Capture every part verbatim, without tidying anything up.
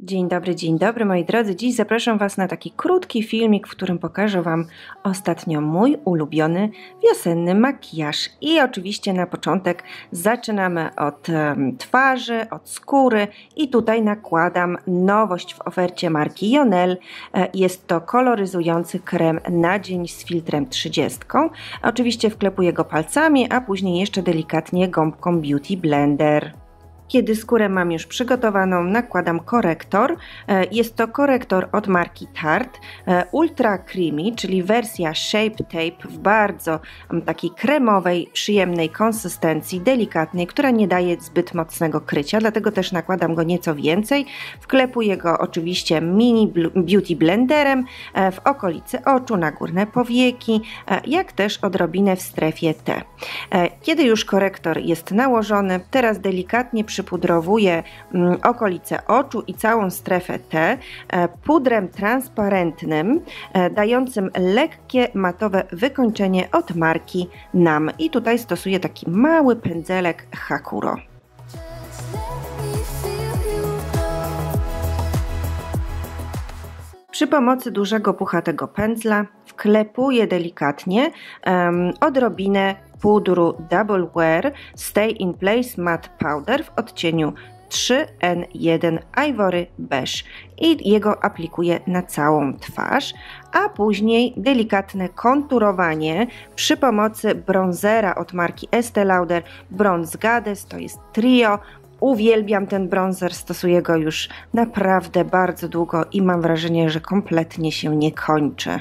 Dzień dobry, dzień dobry moi drodzy. Dziś zapraszam Was na taki krótki filmik, w którym pokażę Wam ostatnio mój ulubiony wiosenny makijaż. I oczywiście na początek zaczynamy od um, twarzy, od skóry i tutaj nakładam nowość w ofercie marki Jonel. Jest to koloryzujący krem na dzień z filtrem trzydziestką. Oczywiście wklepuję go palcami, a później jeszcze delikatnie gąbką Beauty Blender. Kiedy skórę mam już przygotowaną, nakładam korektor. Jest to korektor od marki Tarte Ultra Creamy, czyli wersja Shape Tape w bardzo takiej kremowej, przyjemnej konsystencji, delikatnej, która nie daje zbyt mocnego krycia, dlatego też nakładam go nieco więcej. Wklepuję go oczywiście mini Beauty Blenderem w okolicy oczu, na górne powieki, jak też odrobinę w strefie T. Kiedy już korektor jest nałożony, teraz delikatnie przypudrowuję okolice oczu i całą strefę T pudrem transparentnym, dającym lekkie matowe wykończenie od marki Nam. I tutaj stosuję taki mały pędzelek Hakuro. Przy pomocy dużego puchatego pędzla wklepuję delikatnie um, odrobinę pudru Double Wear Stay in Place Matte Powder w odcieniu trzy N jeden Ivory Beige i jego aplikuję na całą twarz, a później delikatne konturowanie przy pomocy bronzera od marki Estée Lauder Bronze Goddess, to jest trio. Uwielbiam ten bronzer, stosuję go już naprawdę bardzo długo i mam wrażenie, że kompletnie się nie kończy.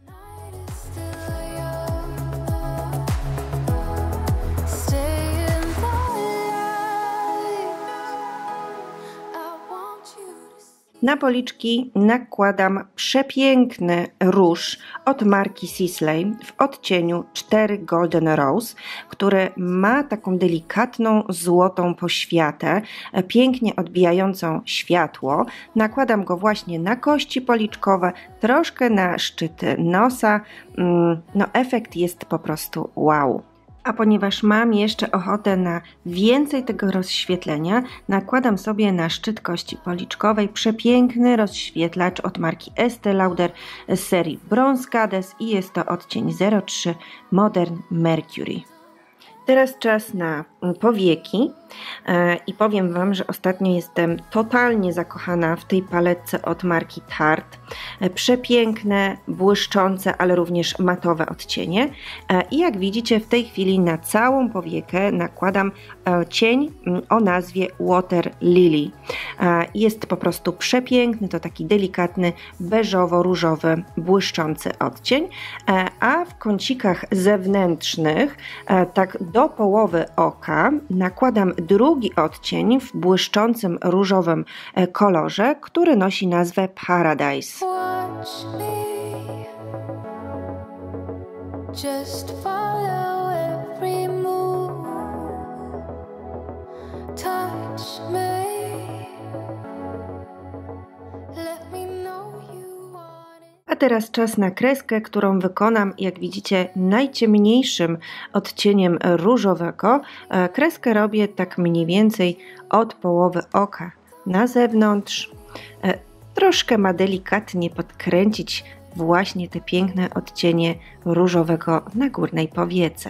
Na policzki nakładam przepiękny róż od marki Sisley w odcieniu cztery Golden Rose, który ma taką delikatną złotą poświatę, pięknie odbijającą światło. Nakładam go właśnie na kości policzkowe, troszkę na szczyty nosa. No, efekt jest po prostu wow. A ponieważ mam jeszcze ochotę na więcej tego rozświetlenia, nakładam sobie na szczyt kości policzkowej przepiękny rozświetlacz od marki Estée Lauder z serii Bronze Goddess i jest to odcień zero trzy Modern Mercury. Teraz czas na powieki i powiem Wam, że ostatnio jestem totalnie zakochana w tej paletce od marki Tarte. Przepiękne, błyszczące, ale również matowe odcienie. I jak widzicie, w tej chwili na całą powiekę nakładam cień o nazwie Water Lily. Jest po prostu przepiękny, to taki delikatny, beżowo-różowy, błyszczący odcień. A w kącikach zewnętrznych, tak do połowy oka, nakładam drugi odcień w błyszczącym różowym kolorze, który nosi nazwę Paradise. Watch me, just follow every move, touch me, let me know you want it. A teraz czas na kreskę, którą wykonam, jak widzicie, najciemniejszym odcieniem różowego. Kreskę robię tak mniej więcej od połowy oka na zewnątrz. Troszkę ma delikatnie podkręcić właśnie te piękne odcienie różowego na górnej powiece.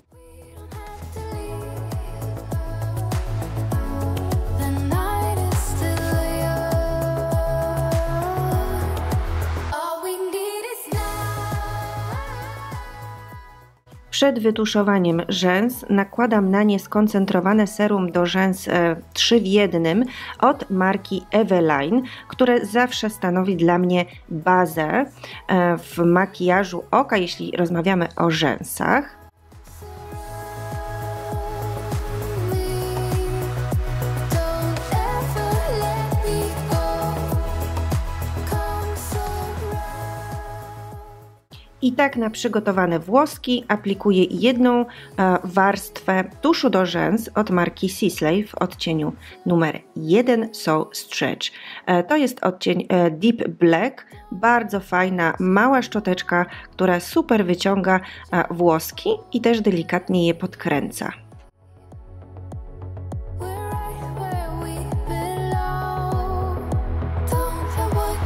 Przed wytuszowaniem rzęs nakładam na nie skoncentrowane serum do rzęs trzy w jednym od marki Eveline, które zawsze stanowi dla mnie bazę w makijażu oka, jeśli rozmawiamy o rzęsach. I tak na przygotowane włoski aplikuję jedną warstwę tuszu do rzęs od marki Sisley w odcieniu numer jeden So Stretch. To jest odcień Deep Black, bardzo fajna, mała szczoteczka, która super wyciąga włoski i też delikatnie je podkręca.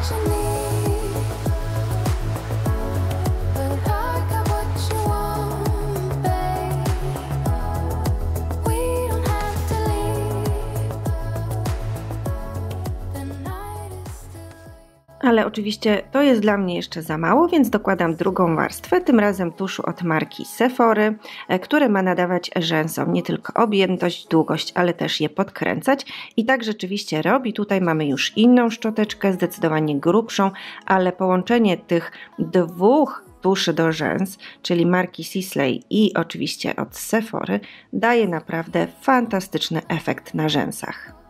Ale oczywiście to jest dla mnie jeszcze za mało, więc dokładam drugą warstwę, tym razem tuszu od marki Sephory, który ma nadawać rzęsom nie tylko objętość, długość, ale też je podkręcać. I tak rzeczywiście robi. Tutaj mamy już inną szczoteczkę, zdecydowanie grubszą, ale połączenie tych dwóch tuszy do rzęs, czyli marki Sisley i oczywiście od Sephory, daje naprawdę fantastyczny efekt na rzęsach.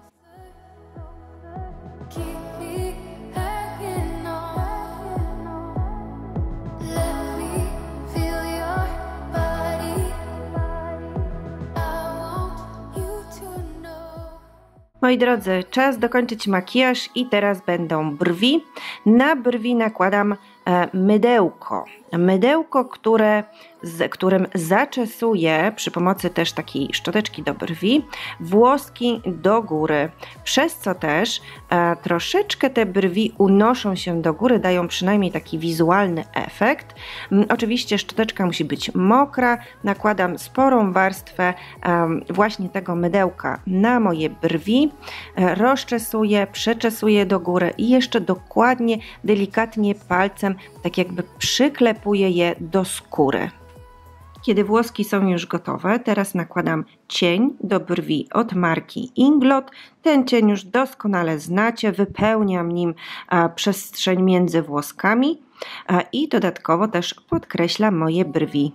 Moi drodzy, czas dokończyć makijaż i teraz będą brwi. Na brwi nakładam mydełko. Mydełko, które, z którym zaczesuję przy pomocy też takiej szczoteczki do brwi włoski do góry, przez co też e, troszeczkę te brwi unoszą się do góry, dają przynajmniej taki wizualny efekt. Mm, oczywiście szczoteczka musi być mokra, nakładam sporą warstwę e, właśnie tego mydełka na moje brwi, e, rozczesuję, przeczesuję do góry i jeszcze dokładnie, delikatnie palcem tak jakby przyklepuję je do skóry. Kiedy włoski są już gotowe, teraz nakładam cień do brwi od marki Inglot. Ten cień już doskonale znacie, wypełniam nim a, przestrzeń między włoskami a, i dodatkowo też podkreślam moje brwi.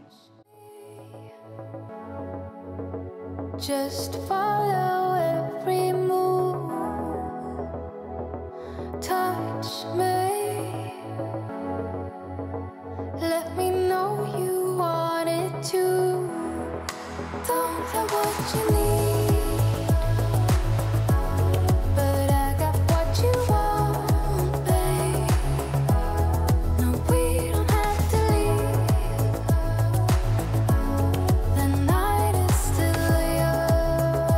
Just follow every move. Touch me. Let me know you want it too. Don't have what you need, but I got what you want, babe. No, we don't have to leave. The night is still young.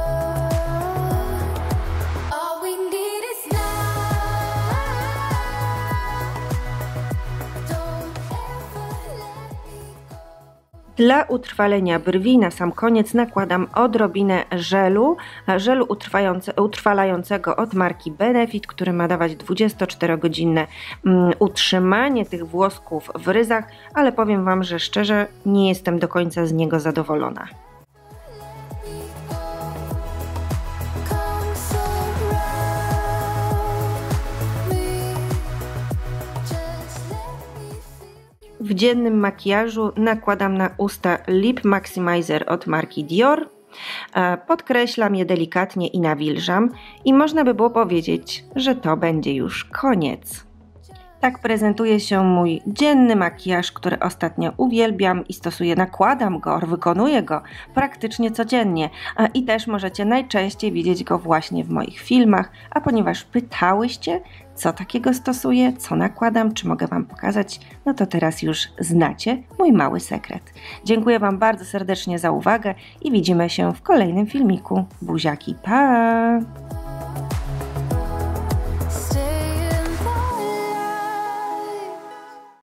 All we need is now. Don't Dla utrwalenia brwi na sam koniec nakładam odrobinę żelu, żelu utrwalającego od marki Benefit, który ma dawać dwudziestoczterogodzinne um, utrzymanie tych włosków w ryzach, ale powiem Wam, że szczerze nie jestem do końca z niego zadowolona. W dziennym makijażu nakładam na usta Lip Maximizer od marki Dior. Podkreślam je delikatnie i nawilżam i można by było powiedzieć, że to będzie już koniec. Tak prezentuje się mój dzienny makijaż, który ostatnio uwielbiam i stosuję, nakładam go, wykonuję go praktycznie codziennie i też możecie najczęściej widzieć go właśnie w moich filmach, a ponieważ pytałyście, co takiego stosuję, co nakładam, czy mogę Wam pokazać, no to teraz już znacie mój mały sekret. Dziękuję Wam bardzo serdecznie za uwagę i widzimy się w kolejnym filmiku. Buziaki, pa!